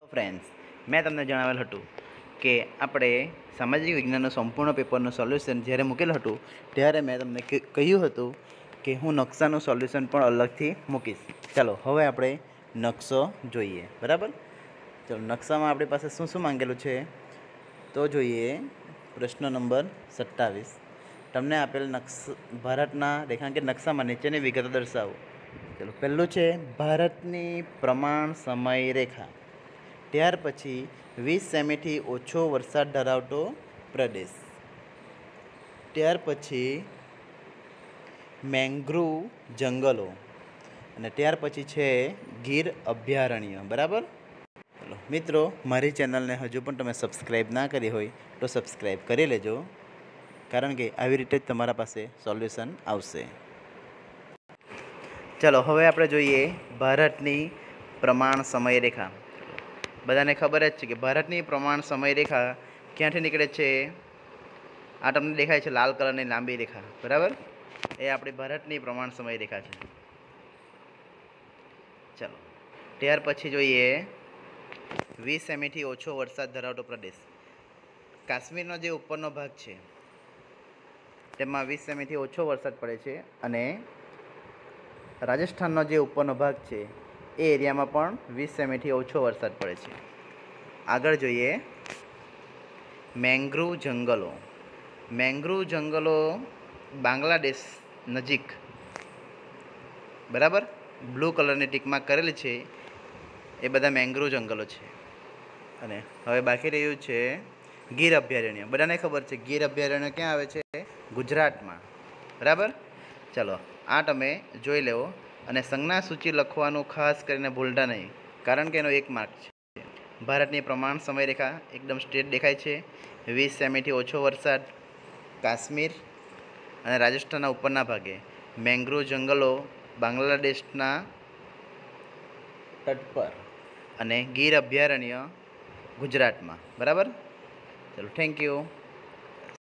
Friends, મેં તમને જણાવેલ હતું કે આપણે સામાજિક વિજ્ઞાનનું સંપૂર્ણ પેપરનું સોલ્યુશન જ્યારે મૂકેલું હતું ત્યારે મેં તમને કહ્યું હતું કે હું નકશાનું સોલ્યુશન પણ અલગથી મૂકીશ. ચાલો હવે આપણે નકશો જોઈએ. બરાબર, ચાલો નકશામાં આપણી પાસે શું શું માંગેલું છે તો જોઈએ. પ્રશ્ન નંબર 27. તમને આપેલ ભારતના રેખાંકિત નકશામાં નીચેની વિગતો દર્શાવો. ચલો, પહેલું છે ભારતની પ્રમાણ સમય રેખા. ત્યાર પછી 20 સેમીથી ઓછો વરસાદ ધરાવતો પ્રદેશ. ત્યાર પછી મેંગ્રુવ જંગલો અને ત્યાર પછી છે ગીર અભયારણ્ય. બરાબર, ચલો મિત્રો, મારી ચેનલને હજુ પણ તમે સબસ્ક્રાઈબ ના કરી હોય તો સબસ્ક્રાઈબ કરી લેજો, કારણ કે આવી રીતે જ તમારા પાસે સોલ્યુશન આવશે. ચાલો હવે આપણે જોઈએ ભારતની પ્રમાણ સમય રેખા. બધાને ખબર જ છે કે ભારતની પ્રમાણ સમય રેખા ક્યાંથી નીકળે છે. આ તમને દેખાય છે લાલ કલરની લાંબી રેખા. બરાબર, એ આપણી ભારતની પ્રમાણ સમય રેખા છે. ચાલો ત્યાર પછી જોઈએ 20 સેમીથી ઓછો વરસાદ ધરાવતો પ્રદેશ. કાશ્મીરનો જે ઉપરનો ભાગ છે તેમાં 20 સેમીથી ઓછો વરસાદ પડે છે અને રાજસ્થાનનો જે ઉપરનો ભાગ છે એ એરિયામાં પણ 20 સેમીથી ઓછો વરસાદ પડે છે. આગળ જોઈએ મેંગ્રુવ જંગલો. મેંગ્રુવ જંગલો બાંગ્લાદેશ નજીક. બરાબર, બ્લુ કલરની ટીકમાર્ક કરેલી છે એ બધા મેંગ્રુવ જંગલો છે. અને હવે બાકી રહ્યું છે ગીર અભયારણ્ય. બધાને ખબર છે ગીર અભયારણ્ય ક્યાં આવે છે? ગુજરાતમાં. બરાબર, ચાલો આ તમે જોઈ લેવો અને સંજ્ઞા સૂચિ લખવાનું ખાસ કરીને ભૂલતા નહીં, કારણ કે એનો 1 માર્ક છે. ભારતની પ્રમાણ સમયરેખા એકદમ સ્ટ્રેટ દેખાય છે. 20 સેમીથી ઓછો વરસાદ કાશ્મીર અને રાજસ્થાનના ઉપરના ભાગે. મેંગ્રુવ જંગલો બાંગ્લાદેશના તટ પર અને ગીર અભયારણ્ય ગુજરાતમાં. બરાબર, ચલો થેન્ક યુ.